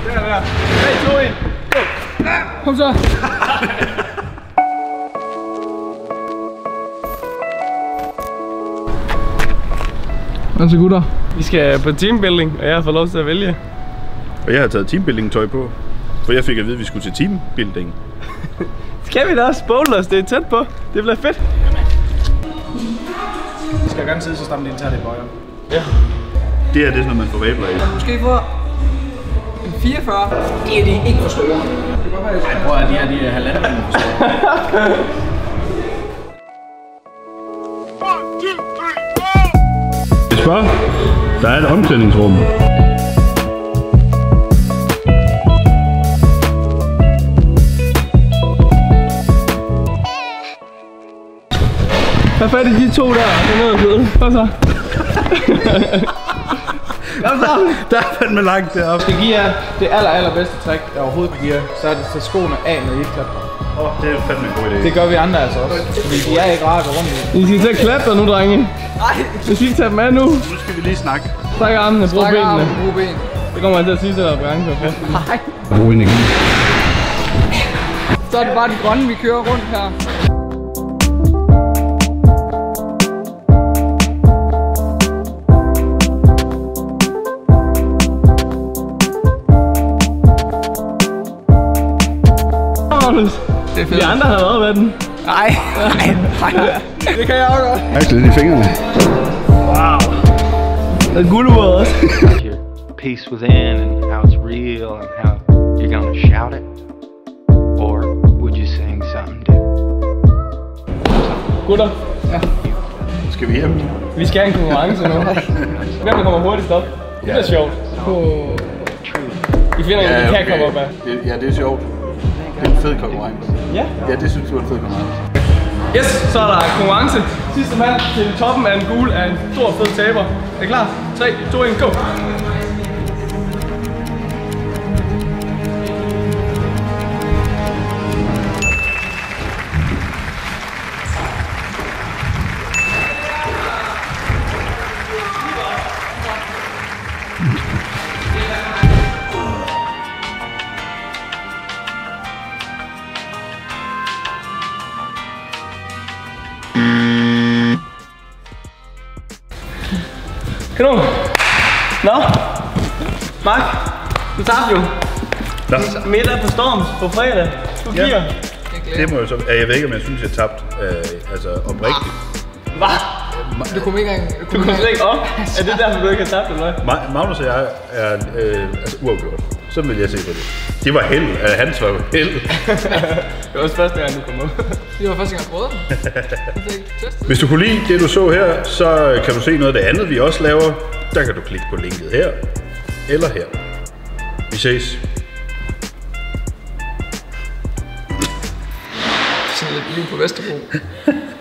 Der. 3, 2, 1. Go. Kom så. Hvad så gutter? Vi skal på teambuilding, og jeg har fået lov til at vælge. Og jeg har taget teambuilding-tøj på, for jeg fik at vide, at vi skulle til teambuilding. Skal vi da også bowlers? Det er tæt på. Det bliver fedt. Vi skal gerne sidde så stramt indtaget i bøjer. Ja. Det er sådan noget, man får vabler i. Måske få en 44. Det er de ikke for store. Nej, prøv at de er halvanden for store. Spørg, der er et omklædningsrum. Hvad fat i de to der? Hvad så? Der er fandme langt deroppe. Det giver det allerbedste trick, jeg overhovedet kan give, så er det at tage skoene af, når I ikke klatrer. Det er fandme en god idé. Det gør vi andre altså også, fordi de er ikke rare at gå rundt i. I skal til at klatre nu, drenge. Nej. Vi skal tage dem af nu. Nu skal vi lige snakke. Stræk armene, brug benene. Brug ben. Det kommer man til at sige til dig, Branko. Nej. Brug energi. Så er det bare de grønne, vi kører rundt her. Det er fedt. De andre har været med den. Nej. Det kan jeg også godt. Mærk lidt i fingrene. Wow. Det er gulduret også. Your peace within and how it's real and how you're gonna shout it, or would you sing something different? Gutter. Ja. Skal vi hjem? Vi skal have en konkurrence nu. Hvem der kommer hurtigst op? Det bliver sjovt. I finder en, vi kan komme op af. Ja, det er sjovt. Det er en fed konkurrence. Ja. Ja, det synes du er en fed konkurrence. Yes, så er der konkurrence. Sidste mand til toppen af en gul er en stor fed taber. Er I klar? 3, 2, 1, go! Kanon! Nå, Mark, du tabte jo. Middag på Storms på fredag. Du giver. Ja. Det må jo så... Jeg ved ikke, om jeg synes, jeg tabte altså oprigtigt. Hvad? Du kom ikke engang. Du kom slet ikke op? Er det derfor, du ikke har tabt, eller hvad? Magnus og jeg er altså uafgjort. Så vil jeg se på det. Det var held. Hans var jo held. Det var også første gang, du kom op. Det var første gang, jeg prøvede den. Hvis du kunne lide det, du så her, så kan du se noget af det andet, vi også laver. Der kan du klikke på linket her. Eller her. Vi ses. Sådan lidt liv på Vesterbro.